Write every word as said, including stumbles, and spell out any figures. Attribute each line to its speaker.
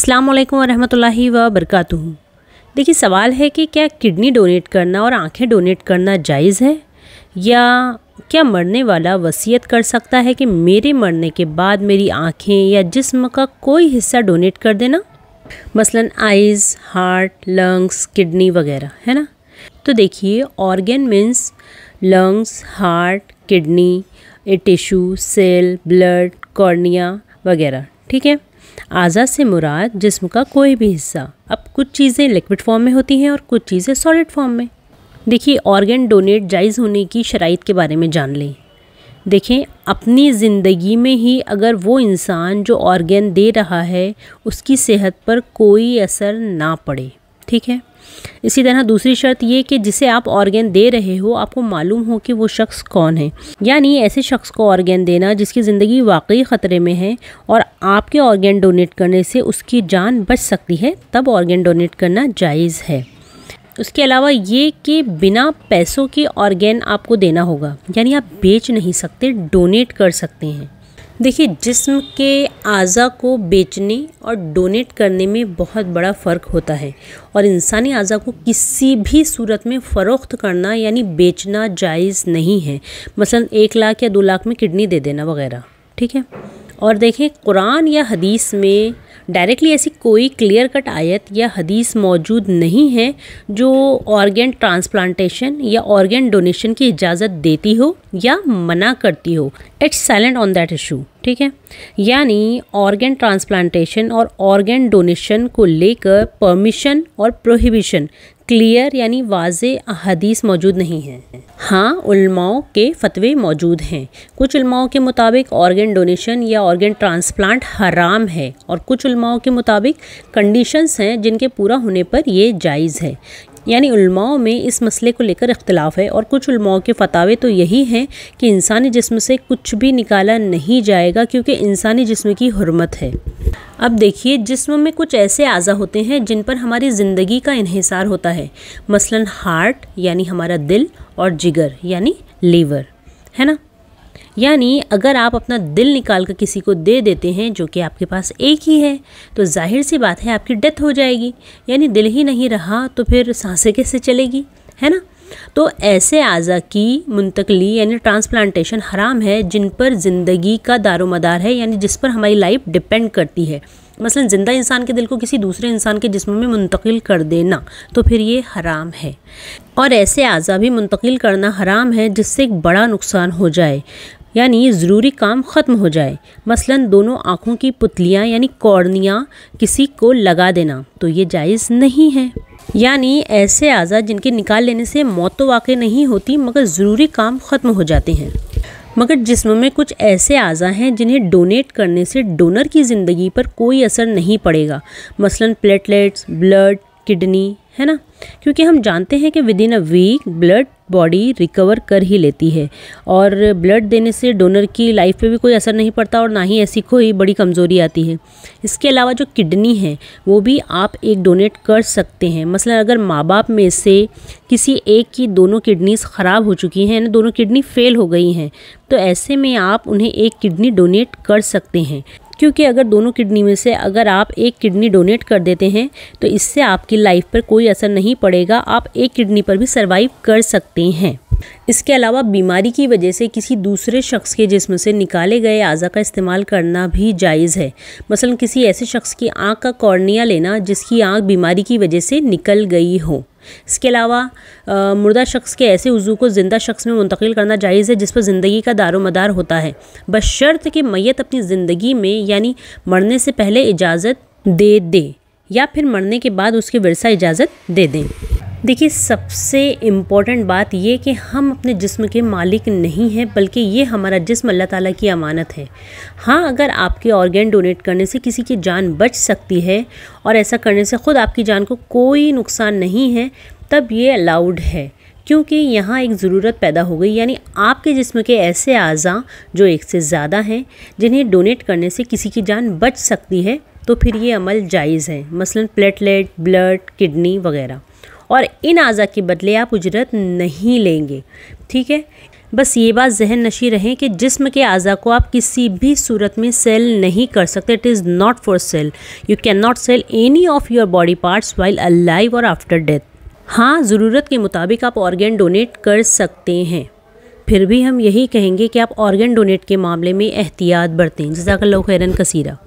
Speaker 1: अस्सलाम वालेकुम वरहमतुल्लाहि व बरकातुहू। देखिए, सवाल है कि क्या किडनी डोनेट करना और आंखें डोनेट करना जायज़ है, या क्या मरने वाला वसीयत कर सकता है कि मेरे मरने के बाद मेरी आंखें या जिस्म का कोई हिस्सा डोनेट कर देना, मसलन आइज़, हार्ट, लंग्स, किडनी वगैरह, है ना। तो देखिए, organ means lungs, heart, kidney, a tissue, cell, blood, cornea वगैरह, ठीक है। आज़ा से मुराद जिस्म का कोई भी हिस्सा। अब कुछ चीज़ें लिक्विड फॉर्म में होती हैं और कुछ चीज़ें सॉलिड फॉर्म में। देखिए, ऑर्गन डोनेट जायज़ होने की शराइत के बारे में जान लें। देखें, अपनी ज़िंदगी में ही अगर वो इंसान जो ऑर्गन दे रहा है उसकी सेहत पर कोई असर ना पड़े, ठीक है। इसी तरह दूसरी शर्त ये कि जिसे आप ऑर्गन दे रहे हो आपको मालूम हो कि वो शख्स कौन है, यानी ऐसे शख्स को ऑर्गन देना जिसकी ज़िंदगी वाकई ख़तरे में है और आपके ऑर्गन डोनेट करने से उसकी जान बच सकती है, तब ऑर्गन डोनेट करना जायज़ है। उसके अलावा ये कि बिना पैसों के ऑर्गन आपको देना होगा, यानी आप बेच नहीं सकते, डोनेट कर सकते हैं। देखिए, जिस्म के आज़ा को बेचने और डोनेट करने में बहुत बड़ा फ़र्क होता है और इंसानी आज़ा को किसी भी सूरत में फ़रोख्त करना यानी बेचना जायज़ नहीं है। मसलन एक लाख या दो लाख में किडनी दे देना वगैरह, ठीक है। और देखें, कुरान या हदीस में डायरेक्टली ऐसी कोई क्लियर कट आयत या हदीस मौजूद नहीं है जो ऑर्गन ट्रांसप्लांटेशन या ऑर्गन डोनेशन की इजाज़त देती हो या मना करती हो। It's silent on that issue, ठीक है। यानी ऑर्गन ट्रांसप्लांटेशन और ऑर्गन डोनेशन को लेकर परमिशन और प्रोहिबिशन क्लियर यानी वाज़े हदीस मौजूद नहीं है। हाँ, उलमाओं के फतवे मौजूद हैं। कुछ उलमाओं के मुताबिक ऑर्गन डोनेशन या ऑर्गन ट्रांसप्लांट हराम है और कुछ उलमाओं के मुताबिक कंडीशंस हैं जिनके पूरा होने पर ये जायज़ है। यानी उलमाओं में इस मसले को लेकर इख्तिलाफ है और कुछ उलमाओं के फतावे तो यही हैं कि इंसानी जिस्म से कुछ भी निकाला नहीं जाएगा क्योंकि इंसानी जिस्म की हुर्मत है। अब देखिए, जिस्म में कुछ ऐसे आज़ा होते हैं जिन पर हमारी ज़िंदगी का इन्हिसार होता है, मसलन हार्ट यानी हमारा दिल और जिगर यानी लीवर, है ना। यानी अगर आप अपना दिल निकाल कर किसी को दे देते हैं जो कि आपके पास एक ही है, तो जाहिर सी बात है आपकी डेथ हो जाएगी। यानी दिल ही नहीं रहा तो फिर सांसें कैसे चलेगी, है ना। तो ऐसे आज़ा की मुंतकली यानी ट्रांसप्लांटेशन हराम है जिन पर ज़िंदगी का दारोमदार है, यानी जिस पर हमारी लाइफ डिपेंड करती है। मसलन ज़िंदा इंसान के दिल को किसी दूसरे इंसान के जिस्म में मुंतकिल कर देना, तो फिर ये हराम है। और ऐसे आज़ा भी मुंतकिल करना हराम है जिससे एक बड़ा नुकसान हो जाए, यानी ज़रूरी काम ख़त्म हो जाए। मसलन दोनों आँखों की पुतलियाँ यानी कॉर्निया किसी को लगा देना, तो ये जायज़ नहीं है। यानी ऐसे आज़ा जिनके निकाल लेने से मौत तो वाक़ई नहीं होती मगर ज़रूरी काम ख़त्म हो जाते हैं। मगर जिस्म में कुछ ऐसे आज़ा हैं जिन्हें डोनेट करने से डोनर की ज़िंदगी पर कोई असर नहीं पड़ेगा, मसलन प्लेटलेट्स, ब्लड, किडनी, है ना। क्योंकि हम जानते हैं कि within a week blood body recover कर ही लेती है और ब्लड देने से डोनर की लाइफ पे भी कोई असर नहीं पड़ता और ना ही ऐसी कोई बड़ी कमज़ोरी आती है। इसके अलावा जो किडनी है वो भी आप एक डोनेट कर सकते हैं। मसलन अगर माँ बाप में से किसी एक की दोनों किडनीज़ ख़राब हो चुकी हैं, दोनों किडनी फेल हो गई हैं, तो ऐसे में आप उन्हें एक किडनी डोनेट कर सकते हैं। क्योंकि अगर दोनों किडनी में से अगर आप एक किडनी डोनेट कर देते हैं तो इससे आपकी लाइफ पर कोई असर नहीं पड़ेगा, आप एक किडनी पर भी सरवाइव कर सकते हैं। इसके अलावा बीमारी की वजह से किसी दूसरे शख्स के जिस्म से निकाले गए आज़ा का इस्तेमाल करना भी जायज़ है। मसलन किसी ऐसे शख्स की आँख का कॉर्निया लेना जिसकी आँख बीमारी की वजह से निकल गई हो। इसके अलावा मुर्दा शख्स के ऐसे उज़ू को ज़िंदा शख्स में मुंतकिल करना जायज़ है जिस पर ज़िंदगी का दारोमदार होता है, बशर्त कि मैयत अपनी ज़िंदगी में यानी मरने से पहले इजाज़त दे दे या फिर मरने के बाद उसके विरसा इजाज़त दे दें। देखिए, सबसे इम्पॉर्टेंट बात ये कि हम अपने जिस्म के मालिक नहीं हैं, बल्कि ये हमारा जिस्म अल्लाह ताला की अमानत है। हाँ, अगर आपके ऑर्गन डोनेट करने से किसी की जान बच सकती है और ऐसा करने से ख़ुद आपकी जान को कोई नुकसान नहीं है, तब ये अलाउड है। क्योंकि यहाँ एक ज़रूरत पैदा हो गई, यानी आपके जिस्म के ऐसे आज़ा जो एक से ज़्यादा हैं जिन्हें डोनेट करने से किसी की जान बच सकती है, तो फिर ये अमल जायज़ है। मसलन प्लेटलेट, ब्लड, किडनी वगैरह। और इन आज़ा के बदले आप उजरत नहीं लेंगे, ठीक है। बस ये बात जहन नशी रहे कि जिस्म के अज़ा को आप किसी भी सूरत में सेल नहीं कर सकते। It is not for sale. You can not sell any of your body parts while alive और आफ्टर डेथ। हाँ, ज़रूरत के मुताबिक आप ऑर्गन डोनेट कर सकते हैं, फिर भी हम यही कहेंगे कि आप ऑर्गन डोनेट के मामले में एहतियात बरतें। जज़ाकल्लाहु खैरन कसीरा।